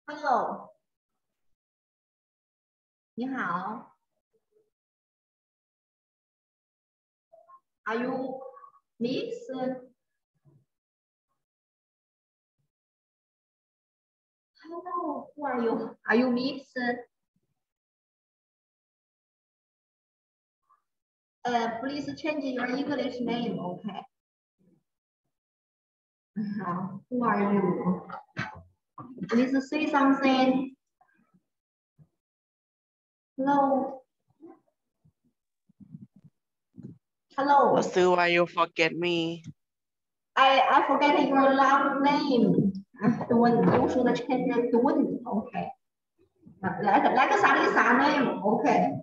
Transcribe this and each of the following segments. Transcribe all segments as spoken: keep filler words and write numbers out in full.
Hello， 你好 ，Are you Miss? Hello, who are you? Are you Miss? Uh, please change your English name, okay? Uh, who are you? Please say something. Hello. Hello. So why you forget me? I I forget your last name. 敦，用说的称的敦 ，OK。来个来个啥的啥 name，OK。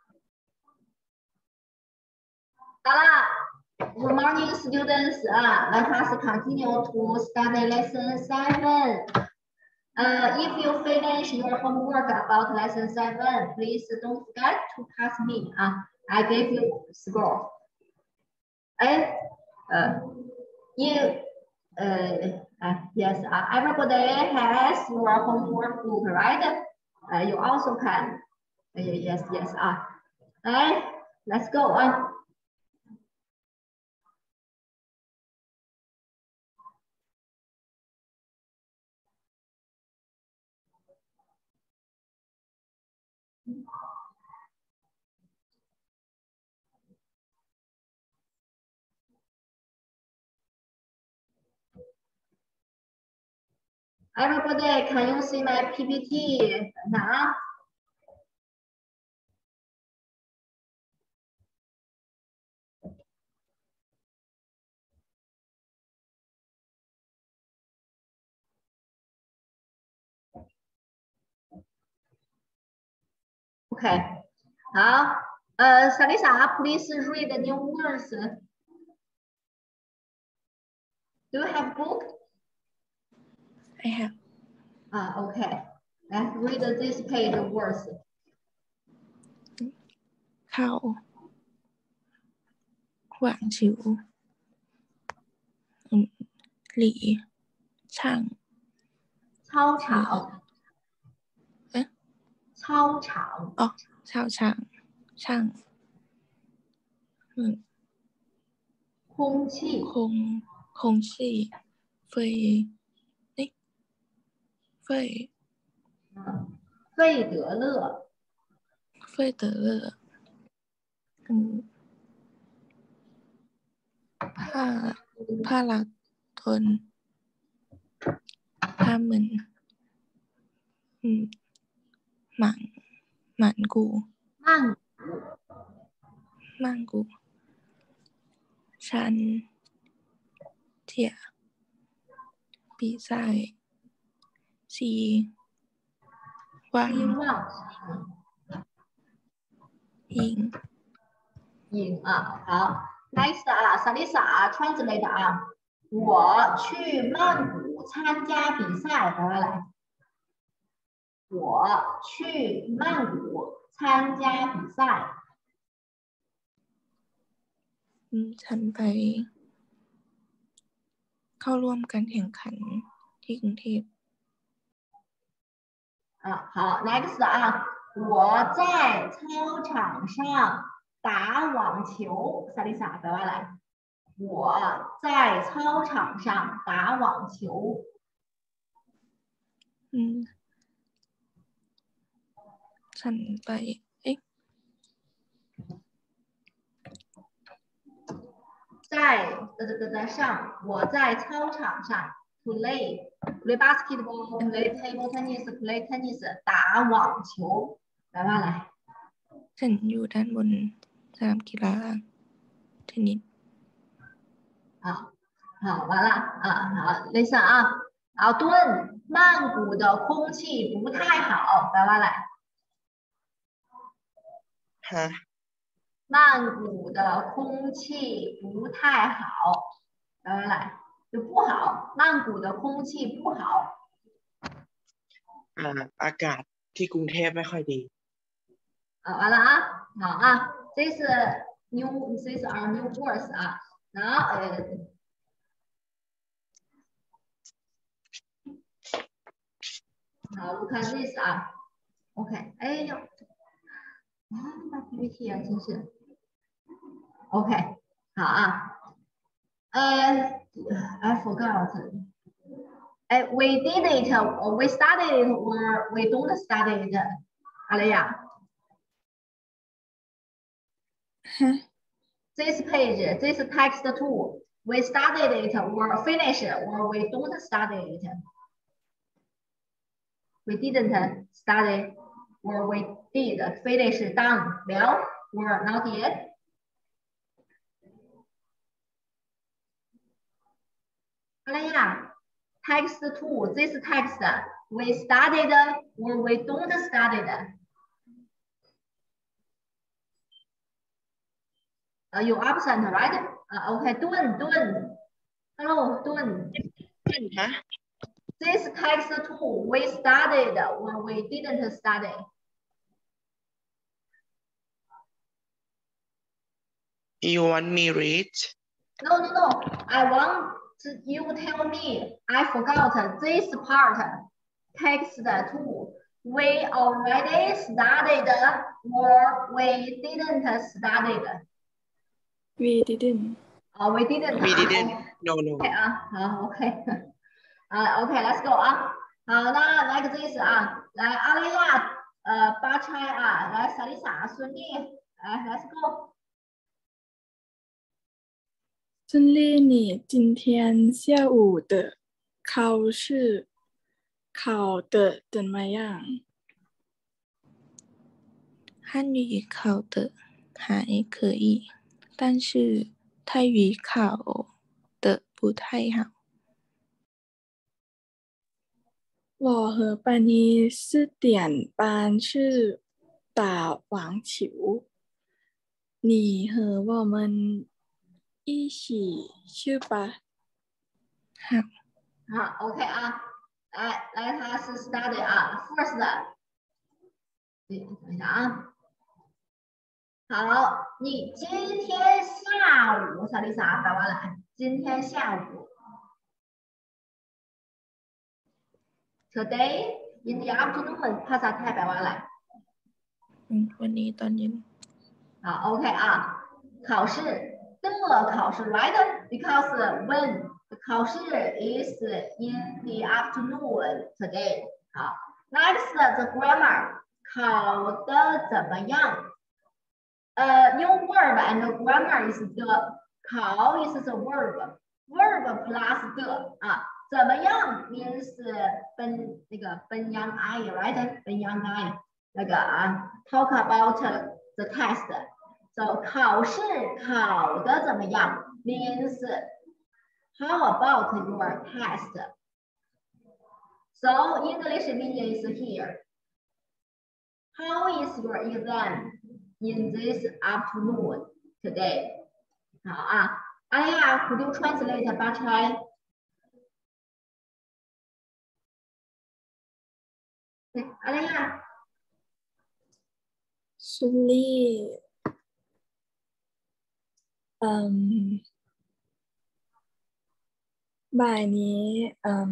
好了。Good morning, students. Uh, let us continue to study lesson seven. Uh, if you finish your homework about lesson seven, please don't forget to pass me. Uh, I gave you score. And uh, you, uh, uh, yes, uh, everybody has your homework book, right? Uh, you also can. Uh, yes, yes. Uh, and let's go on. Everybody, can you see my P P T? Now, okay. Now, uh, Salisa, please read the new words. Do you have book? I have. Ah, okay. Let's read this page words. เข้าหวางฉิวอืมหลี่ช่าง操场。 เอ๊ะ操场。 อ๋อชาวช่างช่างอืม空气。 คงคงชี่เฟยนี่เฟย费德勒。 เฟยเต๋ออืมผ้าผ้าลักทนผ้าเหมือนอืมหมันหมันกู曼谷。 มั่งกูชันเทียปีไส้ซีว่าง希望。 ยิง影啊，好 ，nice 啊，Salisa 啊 ，translate 啊，我去曼谷参加比赛，来来来，我去曼谷参加比赛。 อืมฉันไปเข้าร่วมการแข่งขันที่กรุงเทพ啊，好 ，next 啊，我在操场上打网球，Salisa 来来来，我在操场上打网球。 อืมฉันไปเอ๊ะ在的的的上，我在操场上 play play basketball, play table tennis, play tennis 打网球。来吧，来， ฉันอยู่ด้านบนสนามกีฬาเทนนิส好，好，完了啊，好，listen 啊，好，蹲，曼谷的空气不太好，来吧，来， ฮะ曼谷的空气不太好，来来来，就不好，曼谷的空气不好。 อ่าอากาศที่กรุงเทพไม่ค่อยดี啊，完了啊，好啊，这是 new， 这是 our new words 啊，然后呃， 好 ，look at this 啊 ，OK， 哎呦，啊，那 P P T 啊，真是 ，OK， 好啊，呃 ，I forgot， 哎 ，we did it, or we studied it, or we don't study it， 阿雷亚。This page, this text too, we studied it or finish it or we don't study it. We didn't study or we did finish done well or not yet. Alaya, text two, this text, we studied or we don't studied. Uh, you absent, right? Uh, okay, Dun, Dun. Hello, Dun. Huh? This text too, we studied or we didn't study. You want me read? No, no, no. I want to, you tell me. I forgot this part. Text two. We already studied or we didn't study. We didn't. Oh, we didn't. We didn't. No, no. Okay 啊，好 ，OK。啊 ，OK，Let's go 啊。好，那 like this 啊，来阿雷亚，呃，八拆啊，来萨丽莎，孙俪，来 ，Let's go。 孙俪，你今天下午的考试考得怎么样？汉语考得还可以，但是泰语考得不太好。我和班尼四点半去打网球，你和我们一起去吧。好， 好 ，OK 啊，来来，他是 study 啊 ，first， 对，等一下啊。好，你今天下午，萨丽莎摆完了。今天下午 ，Today in the afternoon， ภาษาไทยแปลว่าอะไร嗯，วันนี้ตอนเย็น好 ，OK 啊，考试的考试 ，right? Because when the 考试 is in the afternoon today。好 ，next the grammar， 考的怎么样？呃 ，new verb and grammar is the 考 is the verb verb plus 的啊，怎么样 means 本那个本阳 I right 本阳 I 那个啊 talk about the test。So 考试考的怎么样 means how about your test? So English meaning is here. How is your exam in this afternoon today? 好啊，哎呀 ，Could you translate 八拆？对，哎呀， 孙俪อืมบ่ายนี้อืม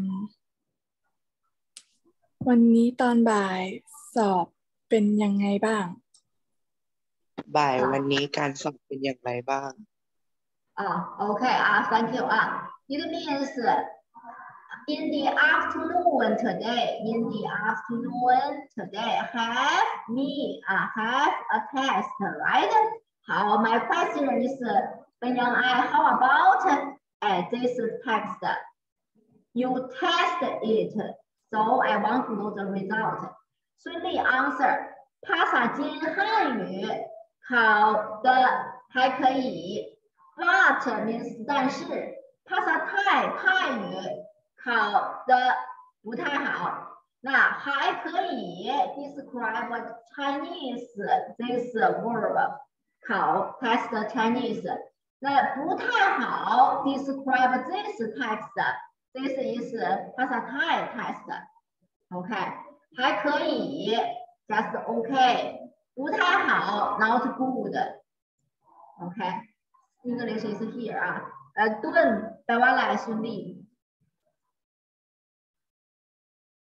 วันนี้ตอนบ่ายสอบเป็นยังไงบ้างบ่ายวันนี้การสอบเป็นอย่างไรบ้างอ่า OK อ่า thank you อ่า it means in the afternoon today in the afternoon today have me 啊 have a test right 好 my question is 本阳 I how about uh, this text you test it so I want to know the result 孙俪 answer ภาษาจีน汉语考的还可以 but means 但是ภาษาไทย泰语考的不太好那还可以 describe Chinese this verb 考 test Chinese 那不太好 describe this text this is ภาษาไทย test OK 还可以 just OK 不太好 not good OK English is here 啊呃顿แปลว่าอะไร孙俪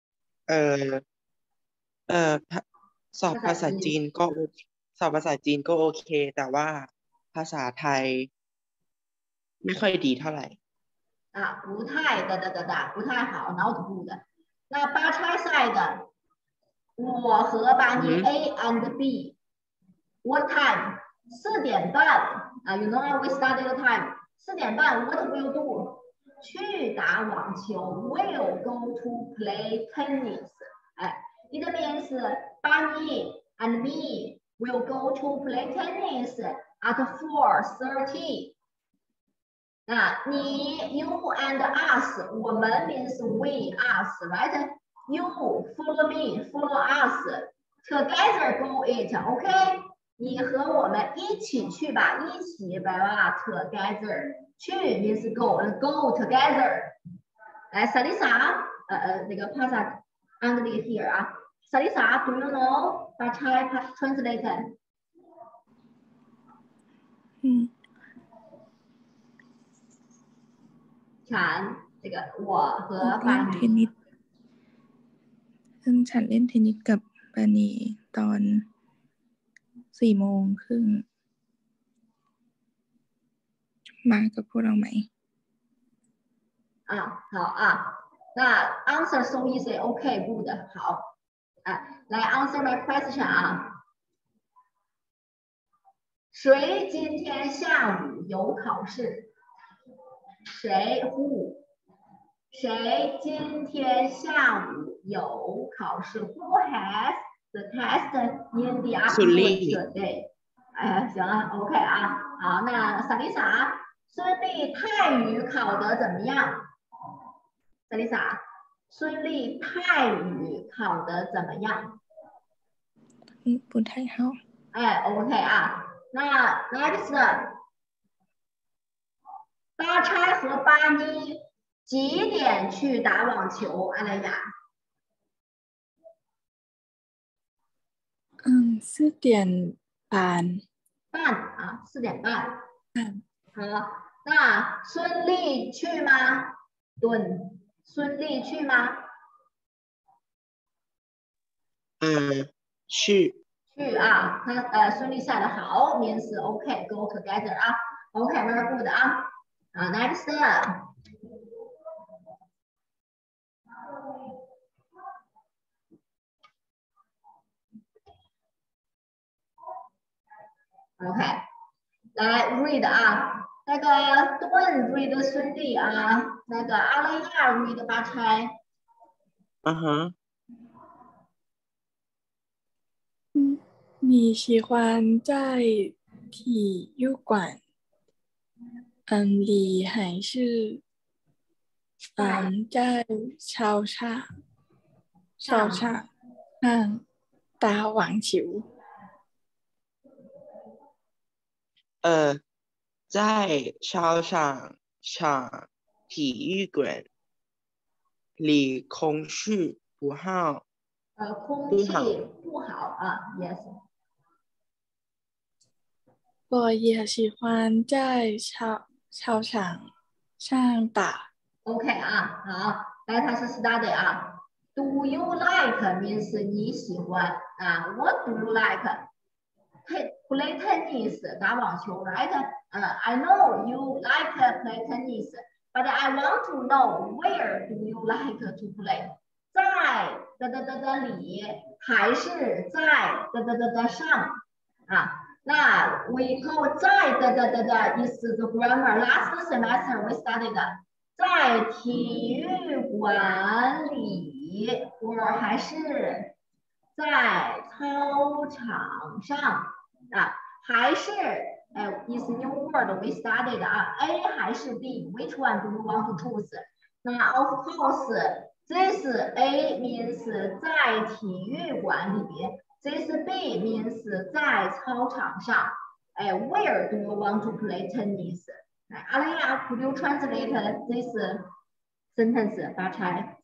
เออเออภาสอบภาษาจีนก็โอเคสอบภาษาจีนก็โอเค แต่ว่าภาษาไทยไม่ค่อยดีเท่าไหร่啊，不太的的的的，不太好，脑子部的。那八叉赛的，我和班尼 A and B，what time？四点半啊 ，you know we study the time。四点半 ，what will do？去打网球 ，will go to play tennis。哎，it means 班尼 and me will go to play tennis at four thirty。啊，你 you and us，我们 means we us，right？ You follow me, follow us, together go it，OK？ 你和我们一起去吧，一起吧吧 ，together 去 means go，go together。来 ，Salisa， 呃呃，那个 Pasa Angli here 啊 ，Salisa，do you know? 把 try translate。 嗯。 ฉัน这个我和เล่นปาเทนนีนิสซึ่งฉันเล่นเทนนิสกับปานีตอนสี่โมงครึ่งมากับพวกเราไหม啊好啊那 answer so easy OK good 好啊来 answer my question 啊谁今天下午有考试谁 who 谁今天下午有考试 Who has the test in the afternoon today？ 哎，行了 ，OK 啊，好，那萨丽莎，孙俪泰语考得怎么样？萨丽莎，孙俪泰语考得怎么样？ 嗯，不太好。 哎 ，OK 啊，那 next， 八叉和巴妮几点去打网球？阿莱雅。 嗯，四点半。 半啊，四点半。嗯，好，那孙俪去吗？对，孙俪去吗？ 嗯，去。 去啊，他呃，孙俪下的好，means OK go together 啊 ，OK very good 啊，啊 next。OK， 来 read 啊，那个盾 read 孙俪啊，那个阿莱亚 read 八钗。 嗯哼。 嗯，你喜欢在体育馆嗯里还是嗯在操场操场上打网球？ 呃，在操场上体育馆里空气不好。 呃，空气不好啊 ，yes。 我也喜欢在操操场上打。 OK 啊，好，来，它是 study 啊。Do you like means 你喜欢啊 ？What do you like? Play tennis 打网球 ，right？ 呃 I know you like play tennis, but I want to know where do you like to play？ 在的的的的里还是在的的的的上啊？那 we call 在的的的的 is the grammar. Last semester we studied 在体育馆里，或还是在操场上啊？还是哎 is new word we studied 啊 ？A 还是 B？Which one do you want to choose？ 那 of course this A means 在体育馆里边。This B means 在操场上。哎 ，Where do you want to play tennis？ 阿莱亚 ，Could you translate this sentence？ 八钗。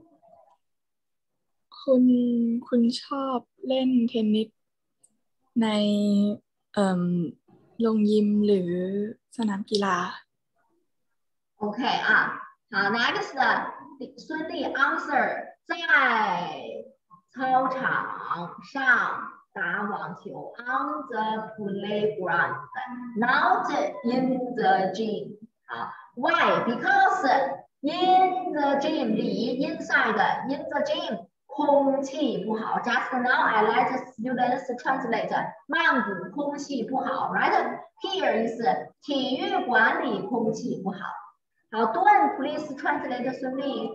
คุณคุณชอบเล่นเทนนิสในเอ่อโรงยิมหรือสนามกีฬา OK 啊，好 ，next 孙俪 answer 在操场上打网球 on the playground, not in the gym. 好 ，Why? Because in the gym 里 inside in the gym 空气不好。Just now I let students translate. 曼谷空气不好 ，right? Here is 体育馆里空气不好。好 ，Don't please translate 孙俪。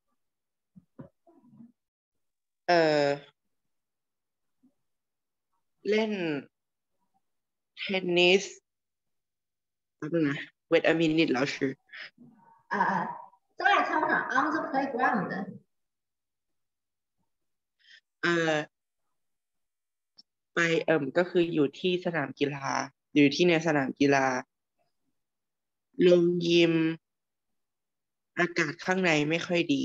เออเล่นเทนนิสแป๊บนึงนะ wait a minute 老师啊啊，在操场 on the playground。 เออไปเอิมก็คืออยู่ที่สนามกีฬาอยู่ที่ในสนามกีฬาลงยิมอากาศข้างในไม่ค่อยดี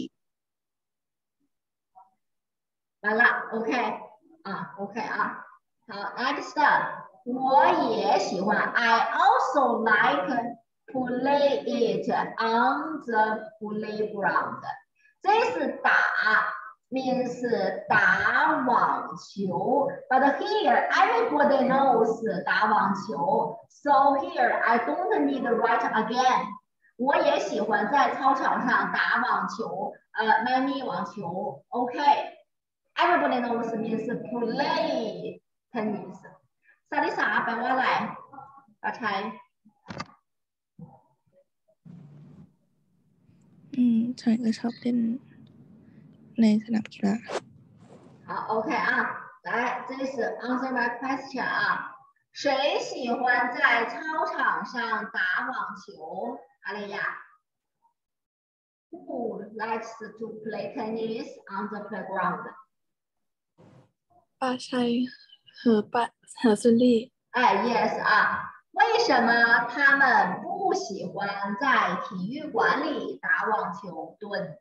完了 ，OK 啊 ，OK 啊，好 ，next， 我也喜欢 ，I also like play it on the playground。这是打 means 打网球 ，but here everybody knows 打网球 ，so here I don't need to write again。我也喜欢在操场上打网球，呃，咪咪网球 ，OK。Everybody knows means play tennis。ซาริสาแปลว่าอะไรปาชัยอืมฉันก็ชอบเล่นในสนามกีฬา好 ，OK 啊，来，这是 answer my question 啊。谁喜欢在操场上打网球？阿丽亚 ？Who likes to play tennis on the playground？ ป้าชัยเหอปะเหอซุลี่哎 ，yes 啊。为什么他们不喜欢在体育馆里打网球蹲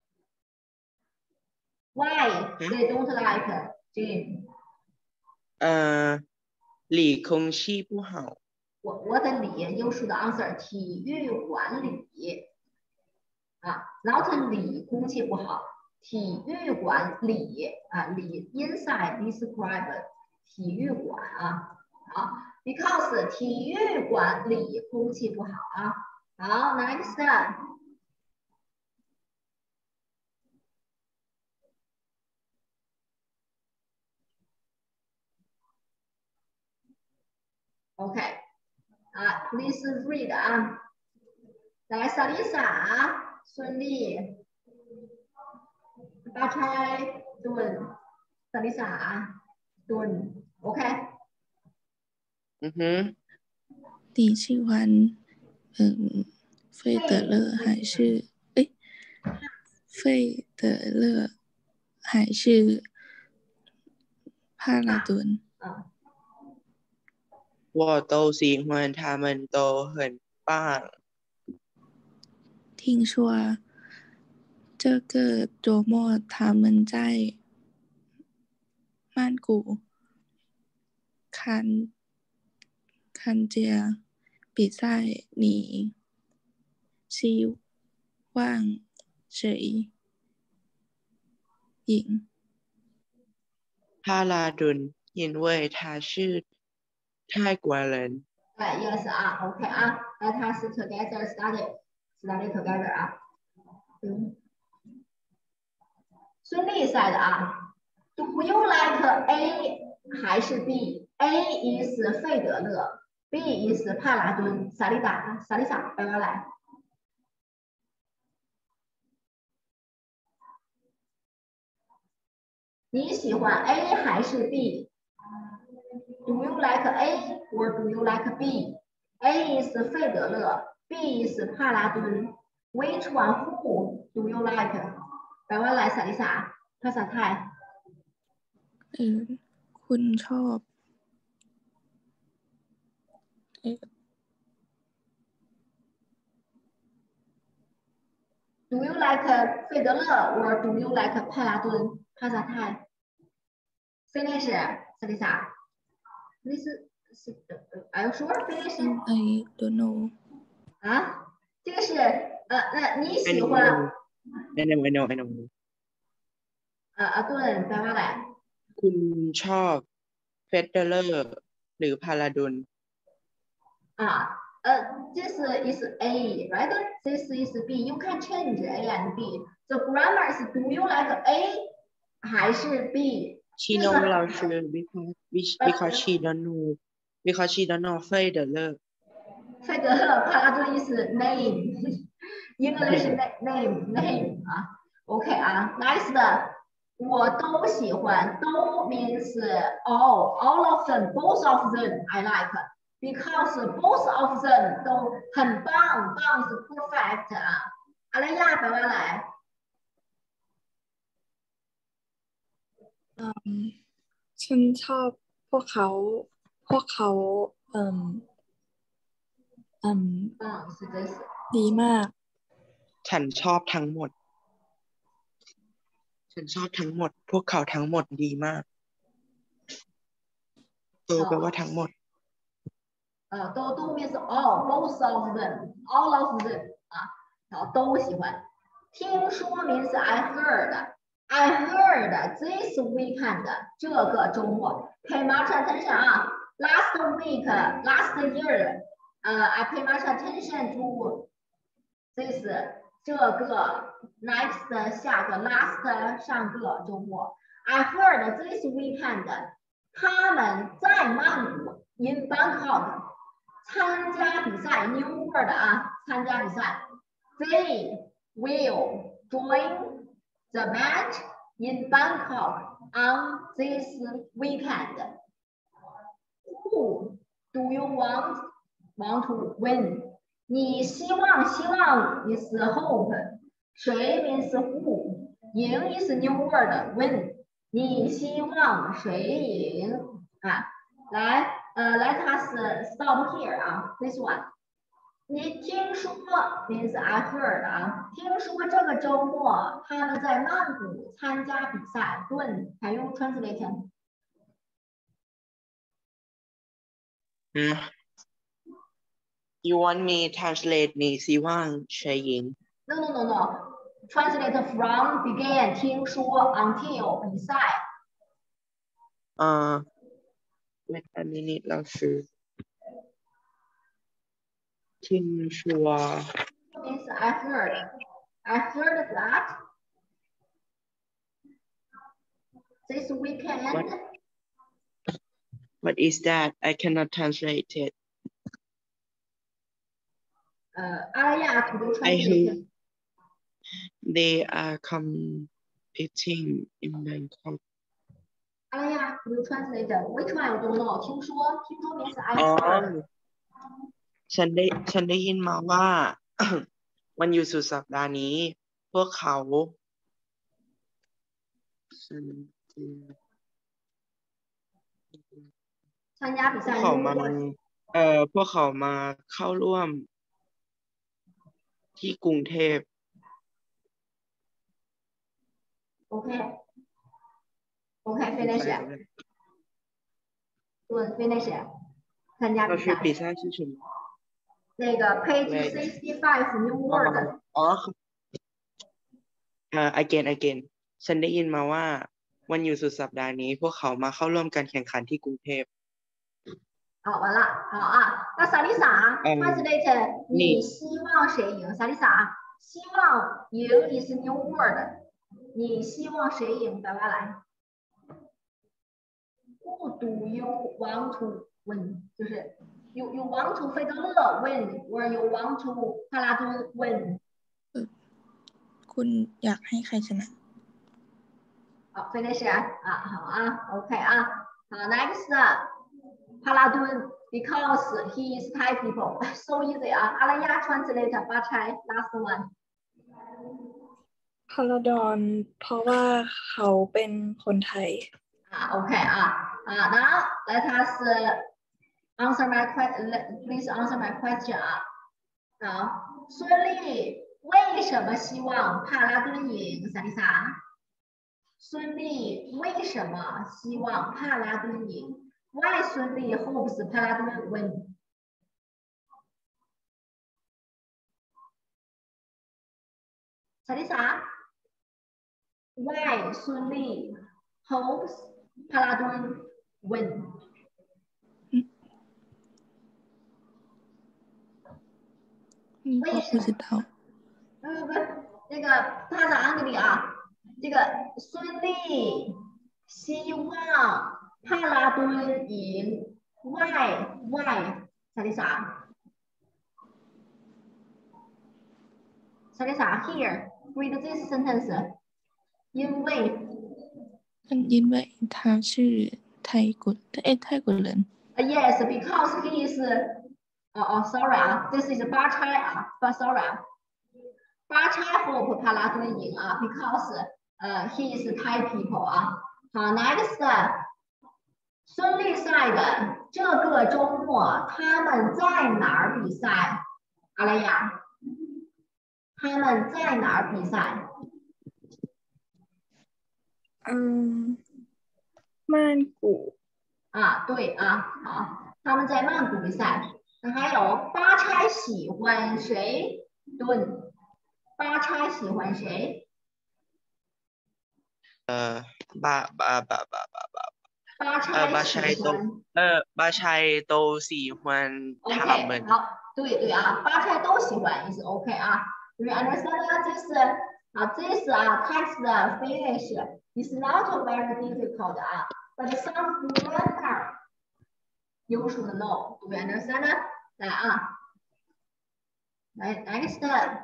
？Why they don't like gym？ เอ่อหลี空气不好我我的理优秀的 answer 体育馆里啊 ，not 里空气不好，体育馆里啊里 inside describe 体育馆啊，好 ，because 体育馆里空气不好啊，好 ，next。OK， 啊 ，please read 啊，来，萨丽莎、孙俪、巴差、顿、萨丽莎、顿 ，OK。 嗯哼你喜欢嗯费德勒还是诶费德勒还是帕拉顿？ 嗯。 我都喜欢他们都很棒听说这个周末他们在曼谷看看见比赛，你希望谁赢？ 帕拉顿因为他是泰国人哎 ，yes 啊 ，OK 啊，Let us together study study together 啊。嗯，孙俪 said 啊 ，Do you like A 还是 B？A is 费德勒 ，B is 帕拉顿。萨丽达，萨丽莎，拜拜来。你喜欢 A 还是 B？Do you like A or do you like B? A is 费德勒 ，B is 帕拉顿。Which one who do you like? แปลว่าอะไรสาริสาภาษาไทยเออคุณชอบเออ Do you like 费德勒 or do you like 帕拉顿ภาษาไทย Finish สาริสา This is Are you sure finish? I don't know 啊，这个是呃，那你喜欢 I know I know I know เอ่ออาตุนแปลว่าอะไรคุณชอบเฟเดอร์หรือพาราดุลอ่าเอ่อ this is A right this is B you can change A and B the grammar is do you like A 还是 B She know 老师 because because she don't know because she don't know 费德勒费德勒帕拉顿 is name English name name 啊 OK 啊 next 我都喜欢都 means all all of them both of them I like because both of them 都很棒棒是 perfect 啊阿拉亚แปลว่าอะไรฉันชอบพวกเขาพวกเขาเอ่มอืม棒是 this ดีมากฉันชอบทั้งหมด ฉันชอบทั้งหมด พวกเขาทั้งหมดดีมากโตแปลว่าทั้งหมด呃都都 means all both of them all of them 啊然后都喜欢听说 means I heard I heard this weekend 这个周末 pay much attention 啊 last week last year 呃 I pay much attention to this 这个 next 下个 last 上个周末 I heard this weekend 他们在曼谷 in Bangkok 参加比赛 new word 啊参加比赛 they will join the match in Bangkok on this weekend who do you want want to win 你希望希望 is hope 谁 means who 赢 is new word win 你希望谁赢啊来呃 let us stop here 啊 this one 你听说 means I heard 啊听说这个周末他们在曼谷参加比赛顿 can you translate 嗯 You want me translate 你希望谁赢 no no no no translate from begin 听说 until 比赛呃 wait a minute 老师听说 means I heard I heard that this weekend What? What is that? I cannot translate it. 呃阿拉亚 could you I translate heard they are competing in Bangkok. 阿拉亚 could you translate which one I don't know 听说听说 means I อ๋อ heard ฉันได้ฉันได้ยินมาว่า วันหยุดสุดสัปดาห์นี้ พวกเขาฉัน参加比พว赛กเขามา如果เอ่อพวกเขามาเข้าร่วม ที่กรุงเทพ OK OK finish 对 finish 参加เรา比ช่วย赛ปีซ่าชื่อ什么那个 page Right. sixty-five new อ๋อ word อ๋อเอ่อ again again ฉันได้ยินมาว่า วันหยุดสุดสัปดาห์นี้ พวกเขามาเข้าร่วมการแข่งขันที่กรุงเทพ好，完了，好啊。那萨丽莎嗯 ，translate， 你你希望谁赢？萨丽莎，希望赢 is new word，你希望谁赢？白话来。Who do you want to win？就是 you you want to 费德勒 win，or you want to 帕拉顿 win？ คุณอยากให้ใครชนะ好 ，finish 啊，好啊 ，OK 啊，好 ，next。帕拉顿 because he is Thai people so easy 啊阿拉亚 translate 巴ชัย last one พาราดอนเพราะว่าเขาเป็นคนไทยอ่า OK อ่าอ่า now let us answer my question please answer my question 啊好孙俪为什么希望帕拉顿赢萨丽莎孙俪为什么希望帕拉顿赢Why 孙俪 hopes 帕拉顿 win？萨丽莎 Why 孙俪 hopes 帕拉顿 win？ 嗯，我不知道。 呃不，那个他是安格里啊，这个孙俪希望帕拉顿赢 ，Why Why 啥的啥？啥的啥 ？Here read this sentence， 因为。 嗯，因为他是泰国的，哎，泰国人。 Uh, yes, because he is. 哦哦 ，sorry 啊，这是巴差啊，不 sorry 啊，巴差 hope 帕拉顿赢啊 ，because 呃、uh, he is Thai people 啊。好 ，next， 孙俪赛的这个周末他们在哪儿比赛？阿莱亚，他们在哪儿比赛？ 嗯，曼谷。 啊，对啊，好，他们在曼谷比赛。那还有巴差喜欢谁？顿，巴差喜欢谁？ 呃，巴巴巴巴巴巴。 巴差呃，巴ชัย喜都欢。 呃，巴ชัย都喜欢他们。 OK， 好，对对啊，巴差都喜欢，也是 OK 啊。Do you understand？ 这是啊，这是啊 text 的 finish is not very difficult 啊，but some grammar you should know. Do you understand？ 来啊，来 next。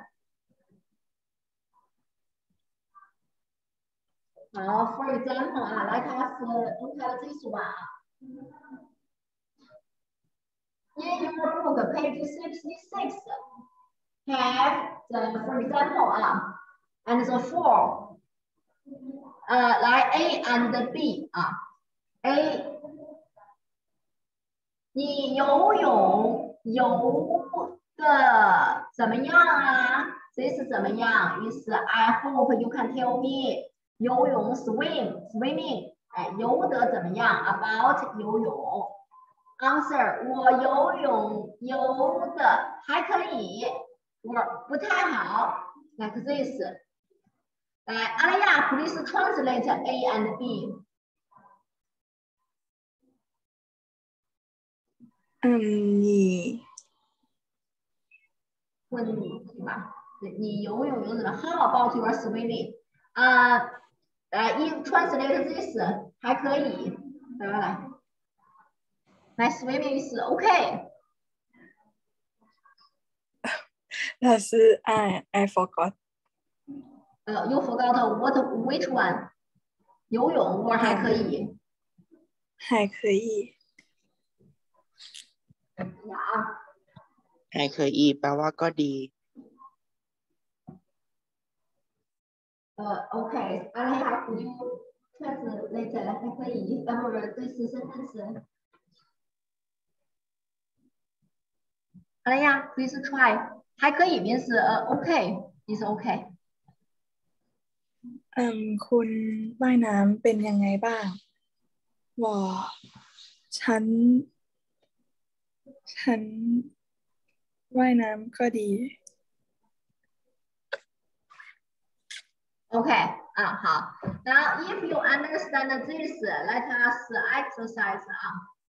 好 ，for example 啊，来它是 look at this one 啊。In your book, page sixty-six, have the, for example 啊 and the four， 呃，来 A and B 啊 ，A， 你游泳游的怎么样啊？这是怎么样？意思 I hope you can tell me。游泳 swim swimming， 哎，游得怎么样 ？About 游泳 ，answer 我游泳游的还可以，我不太好 ，like this。来，阿莱亚 ，please translate A and B。 嗯，你问你对吧？你游泳游的 How about your swimming？ 啊、uh,。来 ，in translate this 还可以，来来来，来 swimming 是 OK。 老师 I I forgot。 呃 ，you forgot what which one？ 游泳我还可以， 还可以。 呀， 还可以แปลว่าก็ดี。 呃 ，OK， 阿莱亚 ，could you translate 还可以，等会儿这是 sentence。阿莱亚 ，please try， 还可以 means 呃 OK，is OK。 嗯，คุณว่ายน้ำเป็นยังไงบ้างวอฉันฉันว่ายน้ำก็ดี OK 啊，好。Now if you understand this, let us exercise 啊。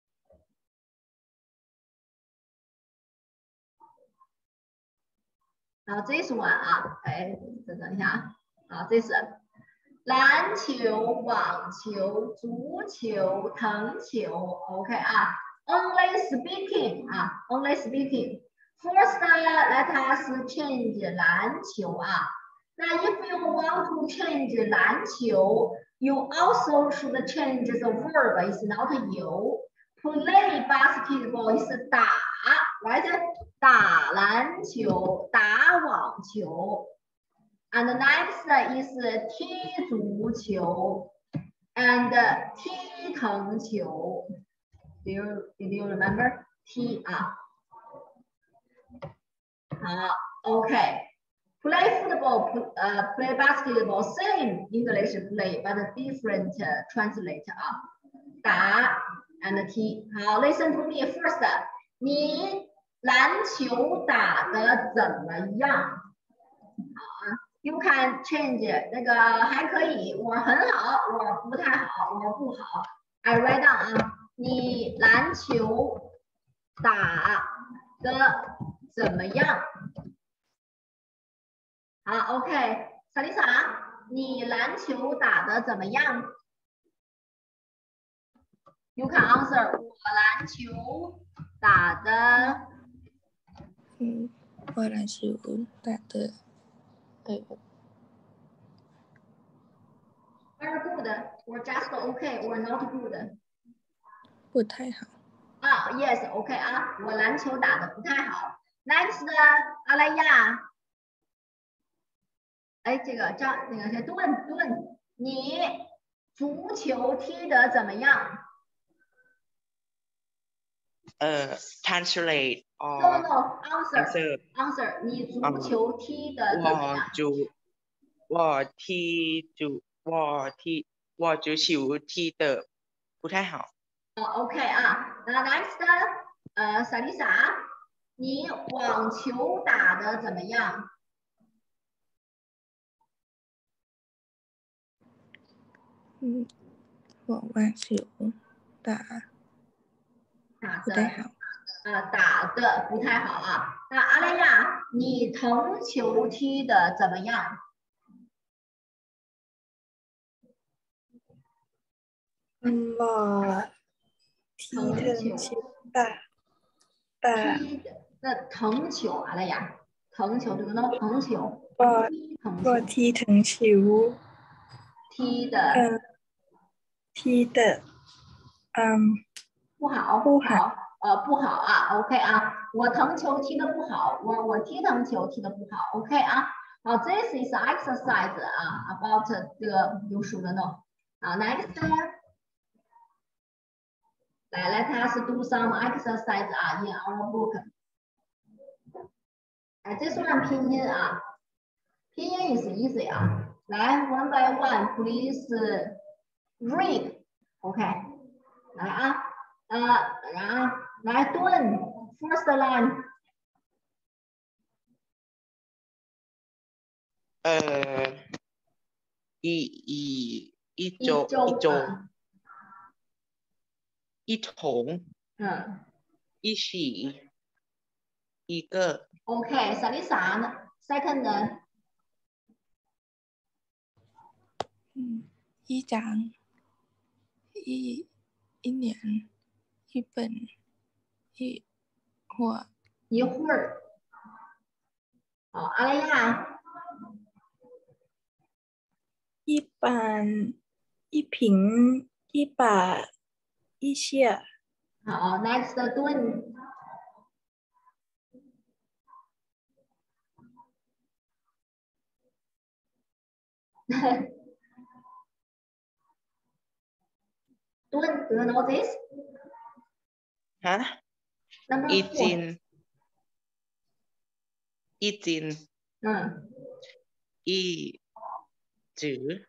然后这是 one 啊，哎，等等一下啊，啊，这是篮球、网球、足球、藤球 ，OK 啊。Only speaking 啊 ，Only speaking. First, let us change 篮球啊。那 if you want to change 篮球 ，you also should change the verb. It's not 游。Play basketball is 打 ，right？ 打篮球，打网球。And next is 踢足球 and 踢藤球。Do you do you remember 踢啊？好 ，OK。Play football, uh, play basketball, same English play, but different uh, translate 啊。打 and 踢。好 ，Listen to me first。你篮球打得怎么样？好啊。 You can change 那个还可以，我很好，我不太好，我不好。I write down 啊，你篮球打的怎么样？好 ，OK， 萨丽莎，你篮球打的怎么样 ？You can answer 我篮球打的， 嗯，我篮球打的，呃， very good or just OK or not good。 不太好。 啊 ，yes，OK 啊，我篮球打的不太好。Next， 阿莱亚，哎，这个张那个是顿顿，你足球踢得怎么样？ 呃 translate No or no，answer answer answer， 你足球踢得怎么我样？ 足我踢足我踢我足球踢得不太好。 哦 ，OK 啊，那 next， 呃，萨丽莎，你网球打得怎么样？ 嗯，我网球打打的不太好。 呃，打的不太好啊。那阿莱亚，你藤球踢的怎么样？ 嗯，我踢藤球打打， 踢的那藤球，阿莱亚，藤球对不对？藤球， 我藤球我踢藤球， 踢的嗯，踢的，嗯， 不好， 不好。 好，呃，不好啊。OK 啊，我藤球踢的不好，我我踢藤球踢的不好。OK 啊，好 ，this is exercise 啊 about 这个有数的 no。啊 ，next。来 ，let us do some exercise 啊 in our book。哎，这算拼音啊，拼音 is easy 啊。来 ，one by one please read。OK， 来啊，呃，来啊，来顿 ，first line。 呃，一一一一周周一周啊， 一桶嗯一起一个 ，OK，萨丽莎呢 ？Second 呢？ 嗯，一张，一一年，一本，一会一会儿。好，阿莱亚， 一般，一瓶，一把，一下。 好 ，next 顿。顿 ，Do you know this？ ฮะ Number 一 four。 斤一斤嗯， 一指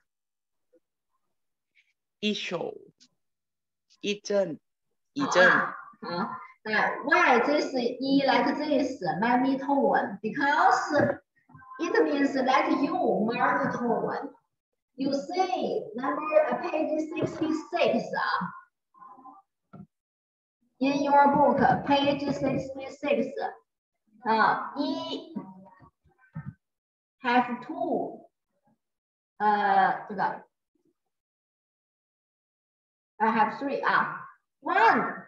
一手一阵一好阵啊，好。那 why this e like this many tone because it means that you mark tone. You see number uh, page sixty-six 啊 in your book page sixty-six 啊 e have two 呃这个 I have three 啊 one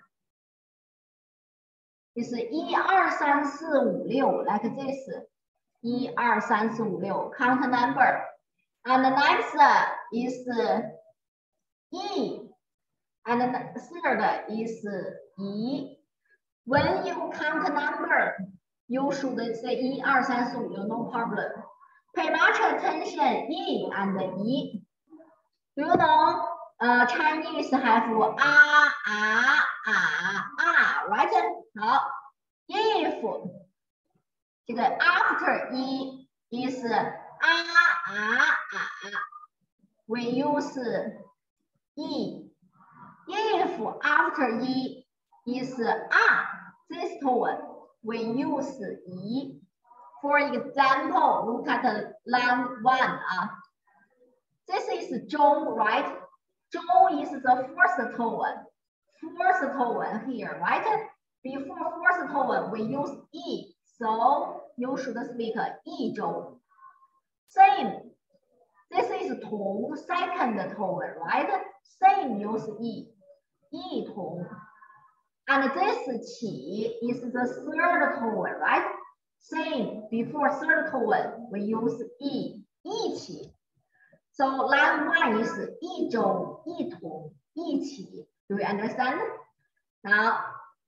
is 一二三四五六 like this 一二三四五六 count number and the next is e and the third is e. When you count number, you should say 一二三四五六 no problem. Pay much attention e and e. Do you know uh, Chinese have a, a, a, a, right? 好 if 这个 after e is a, a, a, we use e. If after e is a, this tone, we use e. For example, look at line one. Uh, this is zhou, right? Zhou is the first tone. First tone here, right? Before first tone, we use E. So you should speak E zhou. Same. This is tong, second tone, right? Same use E. E tong. And this qi is the third tone, right? Same. Before third tone, we use E. E qi. So line one is E zhou, E tong, E qi. Do you understand? Now,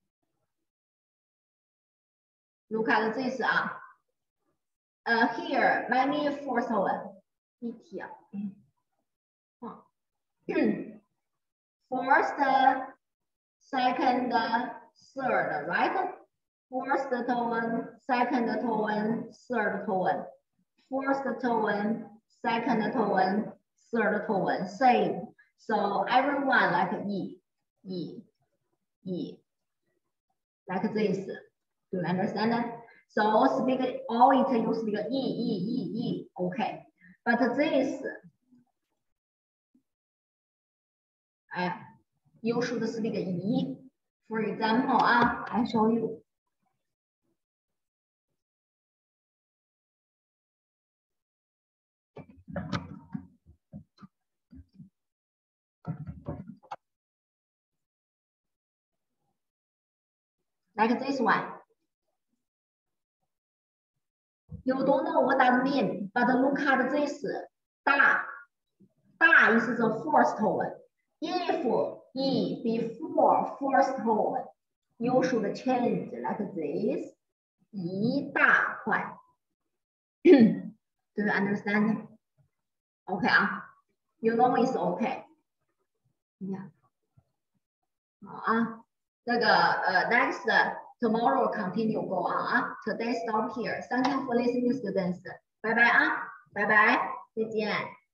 look at this. Uh, uh, here, many fourth one. First, second, third, right? First tone, second tone, third tone. First tone, second tone, third tone. Same. So everyone like E, E, E, like this. Do you understand that? So speak all it you speak E, E, E, E. Okay. But this, uh, you should speak E. For example, uh, I show you. Like this one. You don't know what that means, but look at this. Da. Da is the fourth tone. If E before first tone, you should change like this. Yi da huan. Do you understand? Okay. Uh, you know it's okay. Yeah. 好啊，那个呃 next tomorrow continue go on 啊 ，today stop here. Thank you for listening, students. 拜拜啊，拜拜，再见。